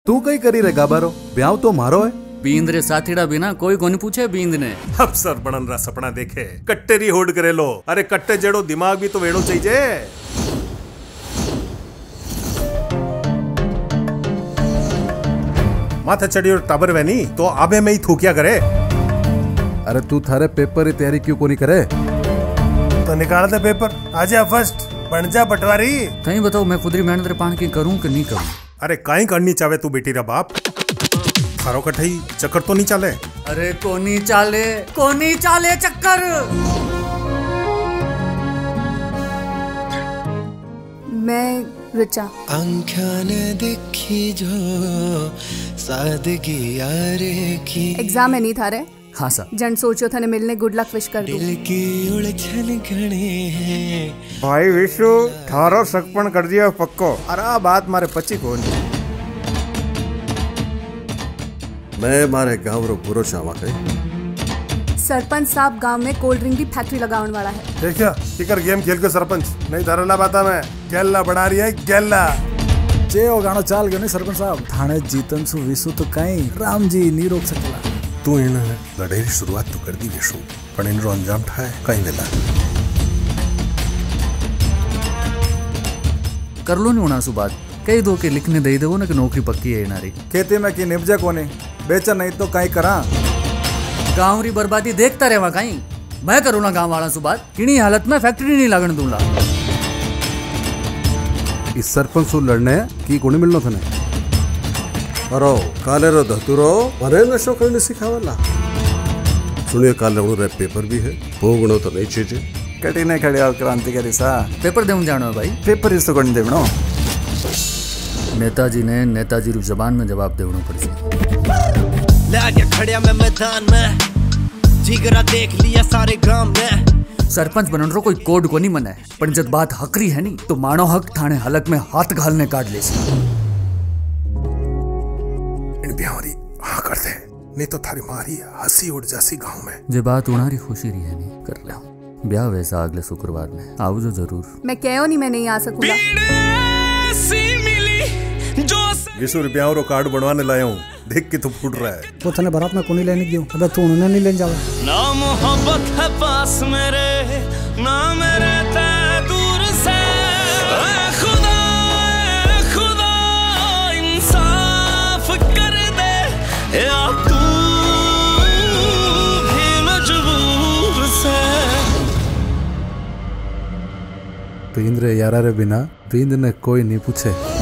तू कई करी रे गाबारो ब्याह तो मारो है। बींद रे साथीड़ा बिना कोई कोनी पूछे बींद ने। अफसर बनन रा सपना देखे कट्टे री होड़ करे लो। अरे कट्टे जेड़ो दिमाग भी तो वेणो चाहिए। माथे चढ़ी और टाबर वैनी तो आबे में ही थूकिया करे। अरे तू थारे पेपर की तैयारी क्यों कोनी करे? तो निकाल दे पेपर, आजा फर्स्ट बन जा पटवारी। कहीं बताओ मैं खुद री मेहनत रे पान की करूं कि नहीं करूं? अरे काई करनी चाहे तू बेटी रा बाप? थारो कठई चक्कर तो नहीं चले? अरे कोनी चाले चक्कर। मैं ऋचा। आँखों ने देखी जो सादगी यारे की। एग्जाम है नहीं थारे? हाँ सर। जन सोचो थाने मिलने गुड लक विश कर दूं। दिल की उलझन घने हैं। भाई विशु थारो सकपन कर दिया पक्को। अरे बात मारे पची को नहीं। मैं मारे गाँव रो पूरो चावा कई। सरपंच साहब गांव में कोल्ड ड्रिंक की फैक्ट्री लगाने वाला है। देखा टिकर गेम खेल के सरपंच नहीं धरना बाता मैं गेल्ला बना रही है गेल्ला। जे ओ गानो चाल गयो नहीं सरपंच साहब। थाने जीतन सु विशु तो कहीं राम जी नहीं रोक सकला। तू इन लड़ाई शुरुआत तो कर दी विशु पर इन रो अंजाम ठाए कहीं वेला। कर लो नहीं होना सु बात कई दो के लिखने दे दो ना कि नौकरी पक्की है नारी। खेती में की निपजे कोने बेचा नहीं तो कहीं करा। गाँव री बर्बादी देखता रहवा कहीं। मैं करूँ ना गाँव वाला सु बात किनी हालत में फैक्ट्री नहीं लगन दूंगा। इस सरपंच से लड़ने की कोनी मिलनो थने। अरो काले रो धतुरो मरे नशो करने सिखावला। सुनिए काले रे पेपर भी है भोगणो तो नहीं चीजे। कटी नहीं खड़े और क्रांतिकारी सा पेपर देऊं जानो भाई। पेपर इस तो कोनी देवनो। नेताजी ने नेताजी री जबान में जवाब देवनो पड़सी। ले आके खड़िया मैं मैदान में जिगरा देख लिया सारे गांव में। सरपंच बनन रो कोई कोड को नहीं मने पर जब बात हकरी है नहीं तो मानो हक थाने हलक में हाथ घालने काट ले। ब्याहरी हाँ कर दे नहीं तो थारी मारी हंसी उड़ जासी गांव में। जे बात उनारी खुशी रही है नहीं कर ले ब्याह वैसा अगले शुक्रवार में आओ जो जरूर। मैं क्यों नहीं मैं नहीं आ सकूंगा। विशु ब्याह रो कार्ड बनवाने लाया हूँ देख के तो फूट रहा है। तो थने बारात में कोनी लेने क्यों? अबे तू उन्हें नहीं लेने जावा। ना मोहब्बत है पास मेरे ना मेरे ते दूर से। खुदा इंसाफ कर दे या तू भी मजबूर से। बींद रे यारा रे बिना बींद ने कोई नहीं पूछे।